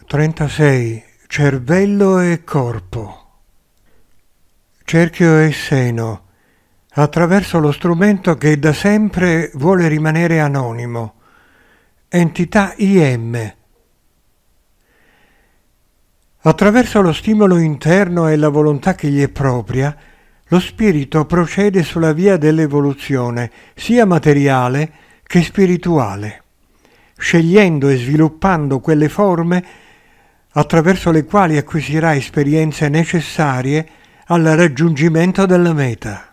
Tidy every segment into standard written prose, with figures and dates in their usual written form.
36. Cervello e corpo. Cerchio e seno, attraverso lo strumento che da sempre vuole rimanere anonimo. Entità IM. Attraverso lo stimolo interno e la volontà che gli è propria, lo spirito procede sulla via dell'evoluzione, sia materiale che spirituale, scegliendo e sviluppando quelle forme attraverso le quali acquisirà esperienze necessarie al raggiungimento della meta.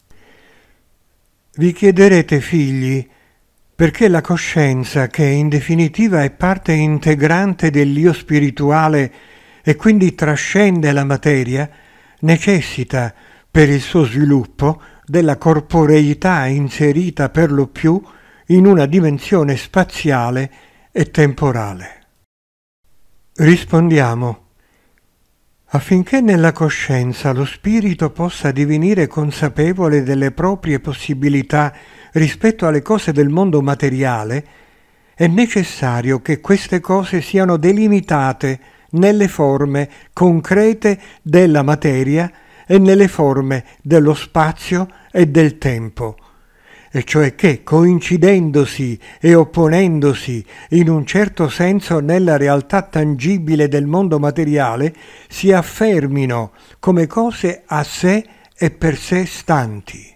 Vi chiederete, figli, perché la coscienza, che in definitiva è parte integrante dell'io spirituale e quindi trascende la materia, necessita per il suo sviluppo della corporeità inserita per lo più in una dimensione spaziale e temporale. Rispondiamo: affinché nella coscienza lo spirito possa divenire consapevole delle proprie possibilità rispetto alle cose del mondo materiale, è necessario che queste cose siano delimitate nelle forme concrete della materia e nelle forme dello spazio e del tempo, e cioè che, coincidendosi e opponendosi in un certo senso nella realtà tangibile del mondo materiale, si affermino come cose a sé e per sé stanti.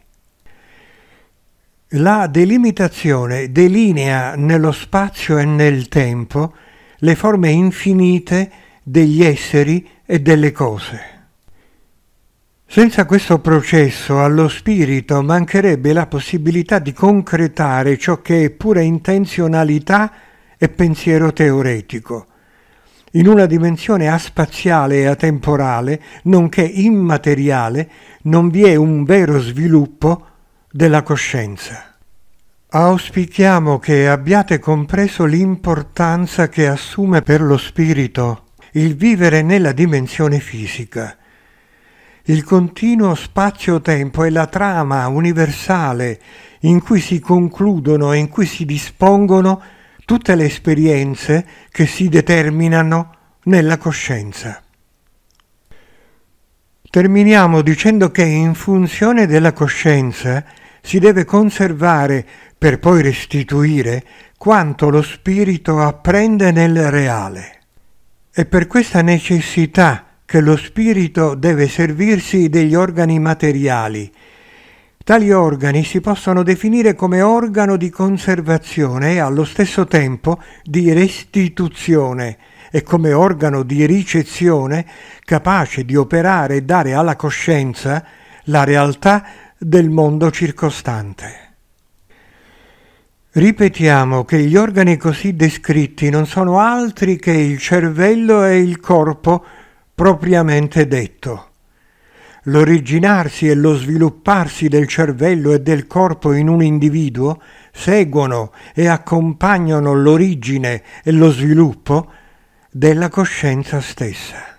La delimitazione delinea nello spazio e nel tempo le forme infinite degli esseri e delle cose. Senza questo processo allo spirito mancherebbe la possibilità di concretare ciò che è pura intenzionalità e pensiero teoretico. In una dimensione aspaziale e atemporale, nonché immateriale, non vi è un vero sviluppo della coscienza. Auspichiamo che abbiate compreso l'importanza che assume per lo spirito il vivere nella dimensione fisica. Il continuo spazio-tempo è la trama universale in cui si concludono e in cui si dispongono tutte le esperienze che si determinano nella coscienza. Terminiamo dicendo che in funzione della coscienza si deve conservare, per poi restituire, quanto lo spirito apprende nel reale. È per questa necessità che lo spirito deve servirsi degli organi materiali. Tali organi si possono definire come organo di conservazione e allo stesso tempo di restituzione e come organo di ricezione capace di operare e dare alla coscienza la realtà del mondo circostante. Ripetiamo che gli organi così descritti non sono altri che il cervello e il corpo propriamente detto. L'originarsi e lo svilupparsi del cervello e del corpo in un individuo seguono e accompagnano l'origine e lo sviluppo della coscienza stessa.